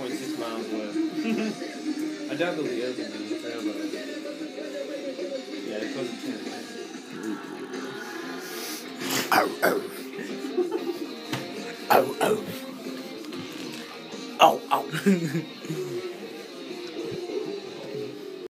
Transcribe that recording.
9.6 miles away. I doubt they'll be open, man. Yeah, it's close to 10. Oh, oh. Oh, oh. Oh, oh.